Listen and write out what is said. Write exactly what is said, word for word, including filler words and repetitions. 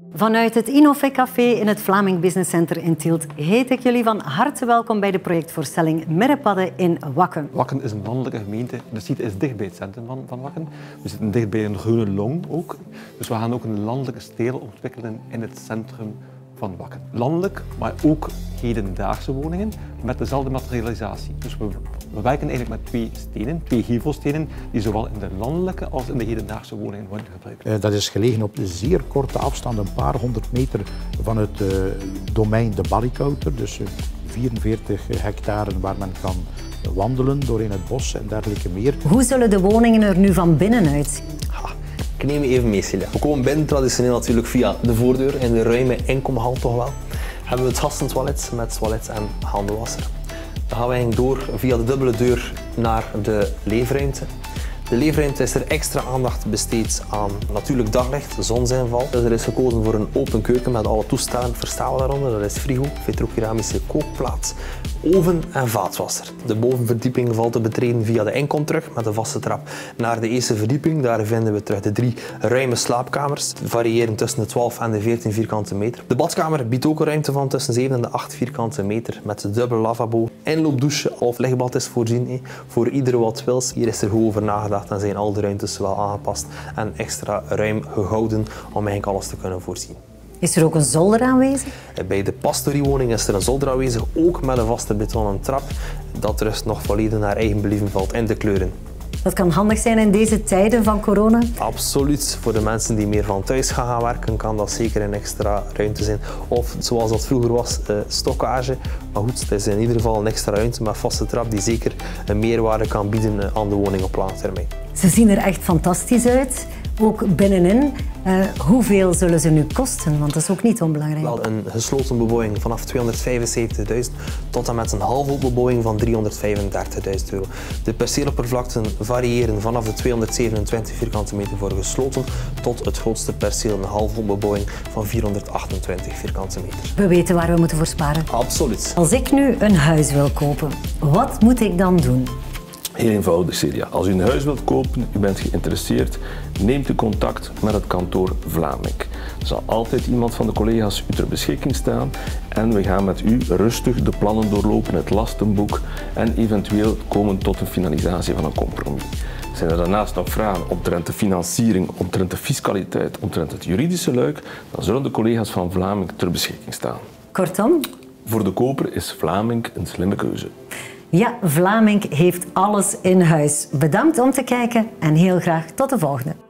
Vanuit het Innofec Café in het Vlaming Business Center in Tielt heet ik jullie van harte welkom bij de projectvoorstelling Merrepadden in Wakken. Wakken is een landelijke gemeente. De site is dicht bij het centrum van, van Wakken. We zitten dicht bij een groene long ook. Dus we gaan ook een landelijke stijl ontwikkelen in het centrum van Wakken. Landelijk, maar ook hedendaagse woningen met dezelfde materialisatie. Dus we, we werken eigenlijk met twee stenen, twee gevelstenen, die zowel in de landelijke als in de hedendaagse woningen worden gebruikt. Dat is gelegen op een zeer korte afstand, een paar honderd meter van het uh, domein de Ballikouter. Dus uh, vierenveertig hectare waar men kan wandelen door in het bos en dergelijke meer. Hoe zullen de woningen er nu van binnen uitzien? Ik neem je even mee, Celia. We komen binnen traditioneel natuurlijk via de voordeur in de ruime inkomhal toch wel. Hebben we het gastentoilet met toilet en handenwasser. Dan gaan we eigenlijk door via de dubbele deur naar de leefruimte. De leefruimte is er extra aandacht besteed aan natuurlijk daglicht, zonzinval. Dus er is gekozen voor een open keuken met alle toestellen, verstaan we daaronder. Dat is frigo, vitrokeramische kookplaat, oven en vaatwasser. De bovenverdieping valt te betreden via de inkom terug met een vaste trap naar de eerste verdieping. Daar vinden we terug de drie ruime slaapkamers, variërend tussen de twaalf en de veertien vierkante meter. De badkamer biedt ook een ruimte van tussen zeven en de acht vierkante meter met een dubbel lavabo. Inloopdouche of lichtbad is voorzien, hé. Voor ieder wat wils. Hier is er goed over nagedacht. Dan zijn al de ruimtes wel aangepast en extra ruim gehouden om eigenlijk alles te kunnen voorzien. Is er ook een zolder aanwezig? Bij de pastoriewoning is er een zolder aanwezig, ook met een vaste betonnen trap. Dat rust nog volledig naar eigen believen valt in de kleuren. Dat kan handig zijn in deze tijden van corona? Absoluut. Voor de mensen die meer van thuis gaan, gaan werken, kan dat zeker een extra ruimte zijn. Of zoals dat vroeger was, uh, stockage. Maar goed, het is in ieder geval een extra ruimte met vaste trap die zeker een meerwaarde kan bieden aan de woning op lange termijn. Ze zien er echt fantastisch uit. Ook binnenin. Uh, hoeveel zullen ze nu kosten? Want dat is ook niet onbelangrijk. Wel, een gesloten bebouwing vanaf tweehonderdvijfenzeventigduizend tot en met een halve bebouwing van driehonderdvijfendertigduizend euro. De perceeloppervlakten variëren vanaf de tweehonderdzevenentwintig vierkante meter voor gesloten tot het grootste perceel, een halve bebouwing van vierhonderdachtentwintig vierkante meter. We weten waar we moeten voor sparen. Absoluut. Als ik nu een huis wil kopen, wat moet ik dan doen? Heel eenvoudig, Celia. Als u een huis wilt kopen, u bent geïnteresseerd, neemt u contact met het kantoor Vlaming. Er zal altijd iemand van de collega's u ter beschikking staan en we gaan met u rustig de plannen doorlopen, het lastenboek en eventueel komen tot een finalisatie van een compromis. Zijn er daarnaast nog vragen omtrent de financiering, omtrent de fiscaliteit, omtrent het juridische luik, dan zullen de collega's van Vlaming ter beschikking staan. Kortom? Voor de koper is Vlaming een slimme keuze. Ja, Vlaming heeft alles in huis. Bedankt om te kijken en heel graag tot de volgende.